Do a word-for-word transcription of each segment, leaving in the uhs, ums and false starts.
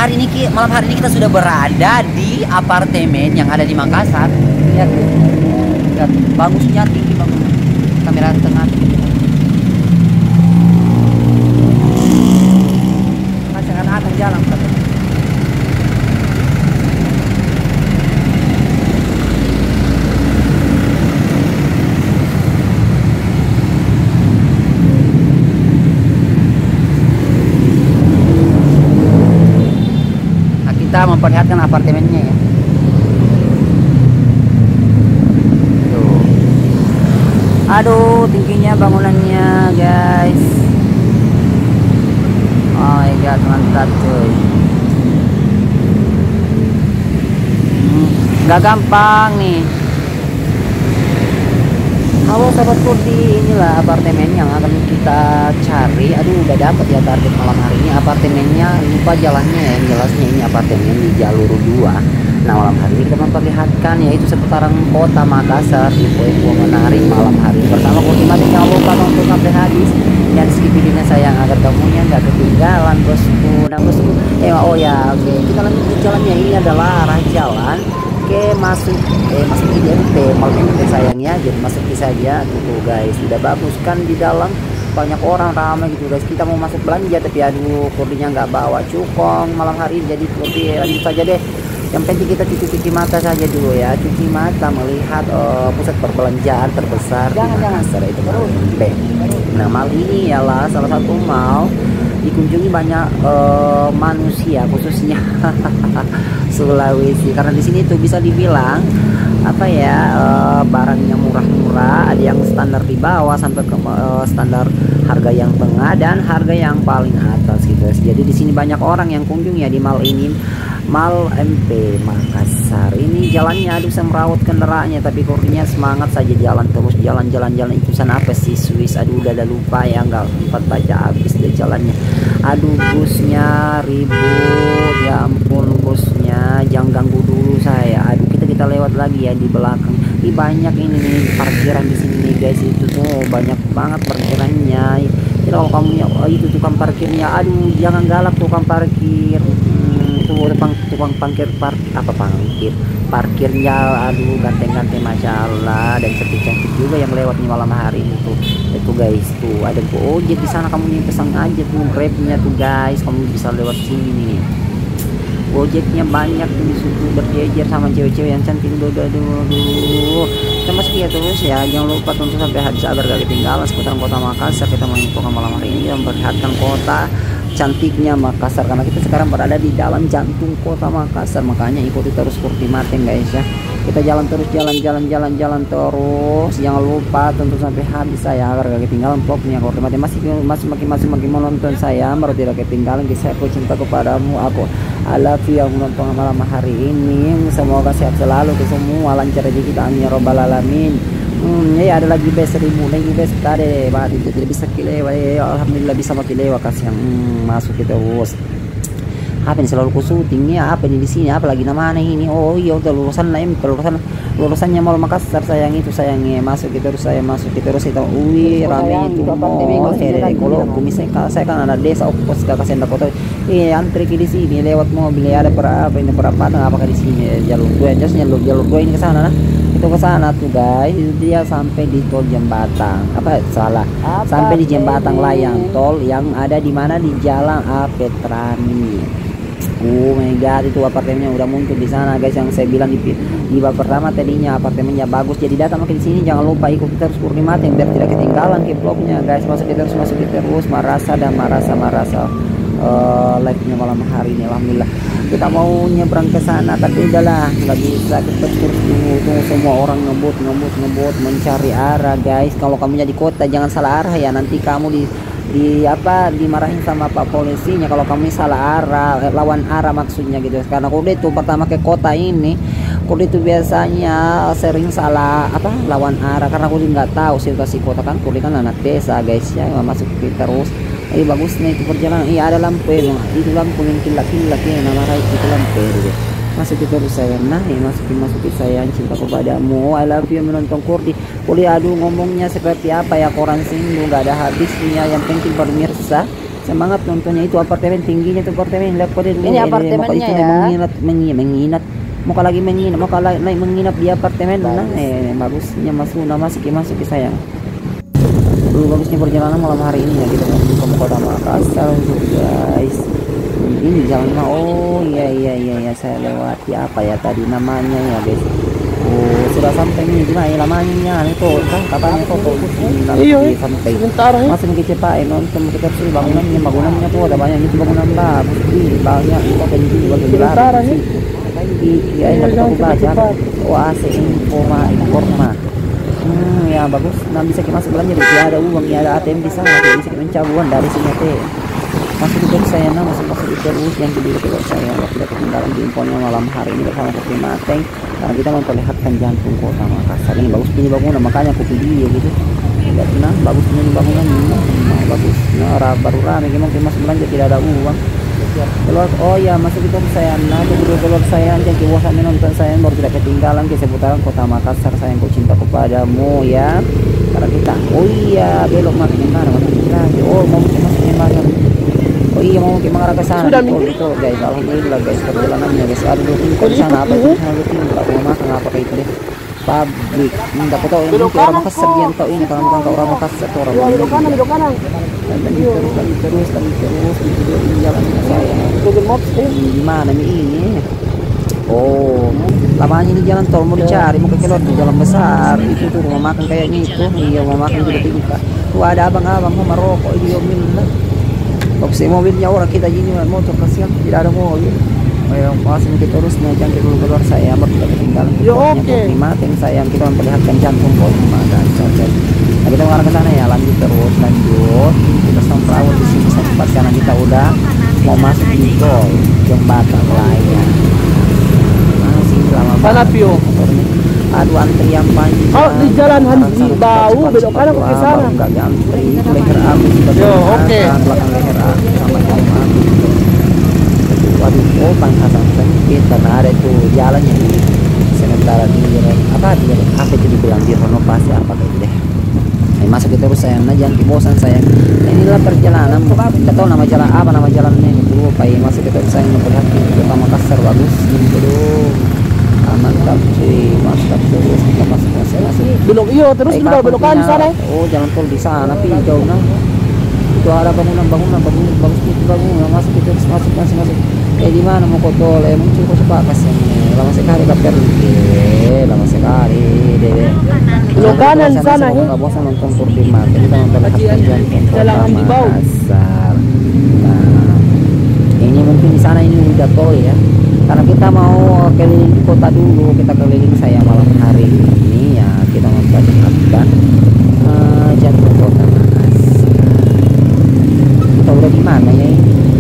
hari ini ki- malam hari ini kita sudah berada di apartemen yang ada di Makassar. Lihat tuh. Lihat, bagusnya tinggi banget. Kamera tengah. Macam akan jalan kan. Kita memperlihatkan apartemennya ya. Tuh. Aduh, tingginya bangunannya, guys. Oh my god, mantap cuy. Hmm, Gak gampang nih. Halo sahabat Kurdi, inilah apartemen yang akan kita cari. Aduh, udah dapet ya target malam hari ini. Apartemennya, lupa jalannya ya, yang jelasnya ini apartemen di jalur dua. Nah, malam hari ini kita memperlihatkan yaitu seputaran kota Makassar, info-info menarik malam hari bersama Kurdi Mati. Jangan lupa untuk sampai habis dan skip videonya sayang agar kamunya nggak ketinggalan bosku. Nah bosku, eh oh ya, oke, kita lanjut ke jalannya. Ini adalah arah jalan Oke, masuk eh masuk I D M P mal M P sayangnya, jadi masuk saja gitu guys. Udah bagus kan di dalam, banyak orang ramai gitu guys. Kita mau masuk belanja tapi aduh Kurdinya nggak bawa cukong malam hari ini, jadi Kurdi lanjut saja deh. Yang penting kita cuci-cuci mata saja dulu ya, cuci mata melihat uh, pusat perbelanjaan terbesar di Makassar, itu mal M P. Nah mal ini ialah salah satu mal dikunjungi banyak uh, manusia khususnya Sulawesi, karena di sini tuh bisa dibilang apa ya, uh, barangnya murah-murah, ada yang standar di bawah sampai ke uh, standar harga yang tengah dan harga yang paling atas gitu guys. Jadi di sini banyak orang yang kunjung ya di mal ini, mal M P Makassar. Ini jalannya aduh semrawut kendaraannya, tapi Kurdinya semangat saja jalan terus, jalan-jalan-jalan. Itu sana apa sih Swiss, aduh udah ada lupa ya, nggak sempat baca habis deh jalannya. Aduh busnya ribut, ya ampun busnya, jangan ganggu dulu saya. Aduh kita kita lewat lagi ya di belakang. Ini banyak ini nih parkiran di sini nih guys, itu tuh banyak banget parkirannya. Jadi kalau kamu oh, itu tukang parkirnya, aduh jangan galak tukang parkir. Hmm, itu tukang tukang parkir park apa parkir parkirnya, aduh ganteng-ganteng masya Allah, dan cantik-cantik juga yang lewat nih malam hari ini tuh. Itu guys tuh ada ojek di sana, kamu nih pesan aja tuh grabnya tuh guys, kamu bisa lewat sini nih. Gojeknya banyak tuh di situ berjejer sama cewek-cewek yang cantik. Duh, duh, duh, duh. Kita masuk ya terus ya, jangan lupa tonton sampai habis agar gak ketinggalan seputaran kota Makassar. Kita menginfokan malam hari ini memperlihatkan kota cantiknya Makassar, karena kita sekarang berada di dalam jantung kota Makassar. Makanya ikuti terus Kurdi Mateng guys ya. Kita jalan terus, jalan-jalan jalan-jalan terus, jangan lupa tonton sampai habis saya agar gak ketinggalan vlognya Kurdi Mateng. Masih masih makin masih makin menonton saya baru tidak ketinggalan kisah aku cinta kepadamu. Aku I love you yang menonton malam hari ini. Semoga sehat selalu ke semua, lancar aja kita, amin ya robbal alamin. Hmm, ya ada lagi bes seribu lagi bes tadi, bah itu tidak bisa kilewa ya, alhamdulillah bisa makin lewa kasih yang hmm, masuk kita bos. Apa ini selalu kusutingnya, apa ini di sini, apa lagi namanya ini? Oh iya udah lulusan lah, lulusan lulusannya mal Makassar sayang, itu sayangnya masuk kita terus, saya masuk kita terus itu. Wih ramenya itu mall hehehe. Kalau misalnya saya kan ada desa opos ke kasenda kota, eh antri di sini lewat mobil ya, ada per apa ini perapatan apakah di sini jalur dua, jasnya jalur jalur dua ini ke sana nah. Itu ke sana tuh guys, itu dia sampai di tol Jembatan apa salah apa sampai di Jembatan ini? Layang tol yang ada di mana, di Jalan Apetrani. Oh my god, itu apartemennya udah muncul di sana guys, yang saya bilang di di bab pertama tadinya apartemennya bagus. Jadi datang makin di sini, jangan lupa ikuti terus Kurdi Mateng biar tidak ketinggalan ke vlognya guys. Masuk terus, masuk terus, marasa dan marasa marasa uh, live-nya malam hari ini. Alhamdulillah kita mau nyebrang ke sana tapi udahlah nggak bisa, kita terus tunggu tunggu semua orang ngebut ngebut ngebut mencari arah guys. Kalau kamunya di kota jangan salah arah ya, nanti kamu di di apa dimarahin sama pak polisinya kalau kamu salah arah, lawan arah maksudnya gitu. Karena Kurdi itu pertama ke kota ini, Kurdi itu biasanya sering salah apa lawan arah, karena Kurdi nggak tahu situasi kota kan. Kurdi kan anak desa guys ya, masuk terus. Eh bagusnya itu perjalanan. Iya ada lampu ya, itu lampu yang kilat-kilat ya, nama right itu lampu gitu. Masukin terus saya, nah ya masukin masukin sayang cinta kepadamu, I love you menonton Kurdi. Kurdi aduh ngomongnya seperti apa ya, koran singgung nggak ada habisnya. Yang penting pemirsa semangat nontonnya. Itu apartemen tingginya tuh apartemen, lihat kode dulu. Ini Eh, apartemennya itu ya. menginap menginap menginap muka lagi menginap muka lagi naik menginap di apartemen. Nah eh bagusnya masuk nama masuk masuk sayang. Dulu bagusnya perjalanan malam hari ini ya, kita mau ke Kota Makassar guys. Ini jalan, oh iya iya iya ya, saya lewati apa ya tadi namanya ya guys. Oh sudah sampai ini gimana ya lamanya itu kan katanya kok tuh Iya, sampai sebentar ya. masih kita cepat nonton kita sih bangunannya bangunannya tuh ada banyak itu bangunan bagus sih banyak itu kayak gini bagus Sebentar ya. iya ini aku baca oh A C Informa Informa hmm ya bagus nah bisa kita masuk belanja deh ya ada uang ya ada A T M di sana jadi bisa kita mencabuan dari sini teh masuk di saya nah masuk masuk di terus yang kedua kalau saya tidak ketinggalan di infonya malam hari ini bersama Kopi Mateng karena kita memperlihatkan jantung kota Makassar ini bagus ini bangunan makanya aku pilih ya gitu tidak pernah bagus ini bangunan ini nah, bagus nah baru rame gimana kita masuk belanja tidak ada uang keluar oh ya masuk itu saya nah kedua keluar saya jangan kewasan menonton saya baru tidak ketinggalan ke seputaran kota Makassar saya yang cinta kepadamu ya karena kita oh iya belok masuk ke mana masuk lagi oh mau masuk ke mana oh iya mau ke Mangarah ke sana Sudah, oh gitu guys alhamdulillah guys perjalanannya guys ada dulu di sana apa itu sana itu enggak mau makan apa kayak itu deh pabrik enggak aku tahu ini orang Makassar dia tahu ini kalau bukan orang Makassar tuh orang Belok kanan, belok kanan. dan terus lagi terus lagi terus gitu ini jalannya saya Google Maps eh. di mana nih ini oh lamanya ini jalan tol mau dicari mau ke keluar di jalan besar itu tuh rumah makan kayaknya itu iya rumah makan juga tinggi tuh ada abang-abang mau merokok di mobil lah bagus mobilnya orang kita gini motor kasihan tidak ada mobil yang masih kita terus nih jangan dulu keluar saya baru kita ketinggalan ya oke lima ting sayang kita memperlihatkan jantung kok dan cocok nah kita mengarah ke sana ya lanjut terus lanjut kita sampai di sini sempat karena kita udah mau masuk di tol jembatan layang masih lama mana Pio aduh antrian panjang oh di jalan Hanji Bau belok kanan ke sana enggak antri leher abis yo oke belakang leher abis sama jalan waduh oh pangkasan sempit karena ada itu jalannya di sementara di apa di apa itu dibilang di renovasi apa kayak deh nah, masuk itu terus saya nah jangan bosan saya nah, inilah perjalanan kita tahu nama jalan apa nama jalannya itu lupa ya masuk itu saya memperlihatkan kota Makassar bagus gitu ah, mantap cuy mantap terus kita masuk masuk masuk belok iyo terus eh, belok belok kanan sana oh jalan tol di sana tapi jauh nah itu ada bangunan bangunan bangunan bagus itu bangunan masuk itu masuk masuk masuk eh di mana mau kotol eh muncul kok suka kasihnya lama sekali kapter eh lama sekali deh belok kanan sana ya nggak bosan nonton Kopi Mateng kita memperlihatkan jantung jalan di bawah Makassar nah ini mungkin di sana ini udah tol ya karena kita mau keliling kota dulu kita keliling saya malam hari ini ya kita memperlihatkan uh, jantung kota Makassar kita udah di mana ya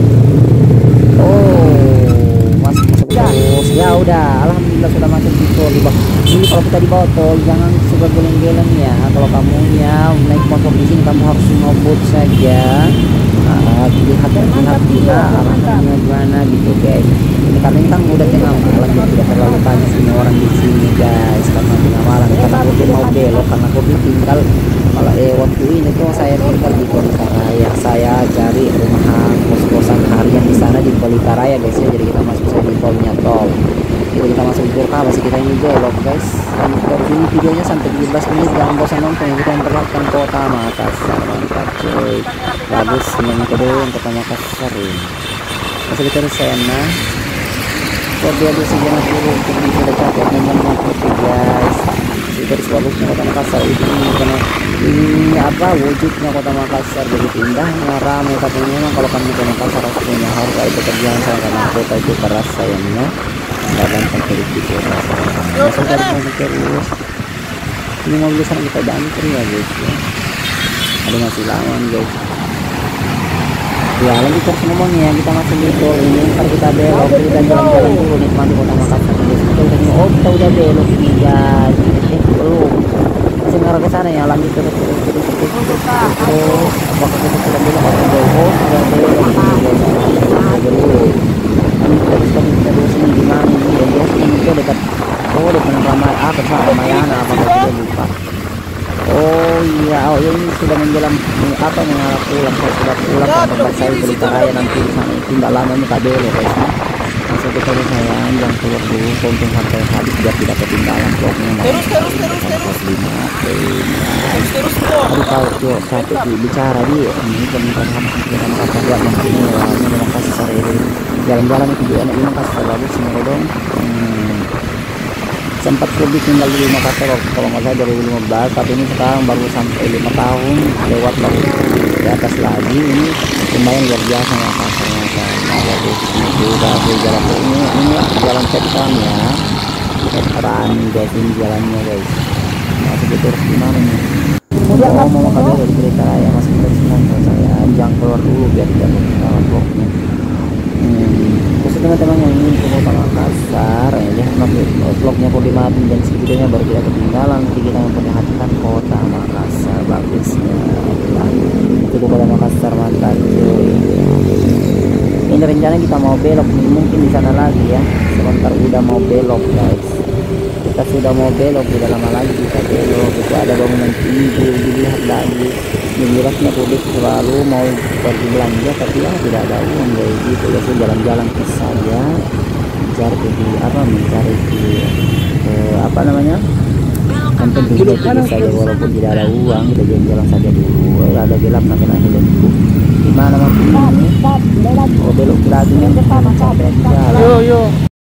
oh masuk masuk terus ya udah alhamdulillah sudah masuk di tol di bawah ini kalau kita di bawah tol jangan suka geleng-geleng ya kalau kamu ya naik motor di sini kamu harus ngebut saja uh, lihat lihat gila arahnya gimana gitu guys ini karena ini kan udah tengah malam jadi tidak terlalu banyak semua orang di sini guys karena tengah malam karena aku mau belok karena aku tinggal malah eh waktu ini tuh saya tinggal di Pelita saya cari rumah kos-kosan harian di sana di Pelita Raya guys ya jadi kita masuk saja di tolnya tol jadi kita masuk di Burka masih kita ini belok guys dan dari sini videonya sampai tujuh belas menit jangan bosan nonton kita memperlihatkan kota Makassar mantap cuy bagus yang kedua kota Makassar ini masih kita di sana kok dia dulu sejarah dulu untuk sudah capek memang putih guys dari sebagusnya kota Makassar itu karena ini apa wujudnya kota Makassar begitu indahnya ramai tapi memang kalau kamu ke Makassar harus punya harga itu kerjaan saya karena kota itu keras sayangnya nggak gampang terus itu masuk dari sana terus ini mobil sana kita bantu ya guys ya ada masih lawan guys ya lanjut terus ngomongnya kita masuk di tol ini ntar kita belok kita jalan-jalan dulu nikmati kota Makassar guys kita udah oh kita udah belok ini guys eh belum masih ngarah ke sana ya lanjut terus terus terus terus terus terus apakah kita sudah belok atau belok oh sudah belok ini guys sudah belok lanjut terus terus terus ini gimana ini ya terus ini itu dekat oh dekat ramai ah bersama Ramayana apa kita lupa oh iya oh ini sudah menjelang apa mengarah pulang, saya sudah pulang ke tempat saya Pelita Raya, nanti di sana itu nggak lama muka belok guys. Langsung kita ke saya yang keluar dulu tonton sampai habis biar tidak ketinggalan vlognya. Terus terus terus terus. lima Terus terus bro. Aduh tahu yuk satu di bicara di ini komentar sama kita kata buat nanti ini ya ini memang kasih sore ini jalan-jalan itu juga ini kasih bagus semua dong. Hmm. Sempat lebih tinggal di Makassar kalau nggak salah dua ribu lima belas, tapi ini sekarang baru sampai lima tahun lewat baru di atas lagi. Ini lumayan luar biasa Makassar. Jadi sudah di jalan ini ini jalan cepetan ya, cepetan guys, ini jalannya guys. Masih terus gimana nih? Mau mau makan dulu di Pelita Raya, masih terus nonton saya jangan keluar dulu biar tidak ketinggalan vlognya. Hmm. Khusus teman-teman yang ingin ke kota Makassar ya, lihat nanti vlognya kok dimatiin dan videonya baru tidak ketinggalan. Nanti kita memperlihatkan kota Makassar bagusnya. Itu kota Makassar mantap cuy. Ini rencana kita mau belok mungkin di sana lagi ya. Sebentar udah mau belok guys. Kita sudah mau belok, tidak lama lagi kita belok. Itu ada bangunan tinggi dilihat lagi. Yang jelasnya publik selalu mau pergi belanja tapi ya tidak ada uang guys. Gitu ya, jalan-jalan saja mencari di apa mencari di eh, apa namanya yang penting kita saja walaupun tidak ada uang kita jalan-jalan saja dulu. Eh, ada gelap nanti nanti gimana nanti ini oh belok lagi nih sampai jalan. Yo yo.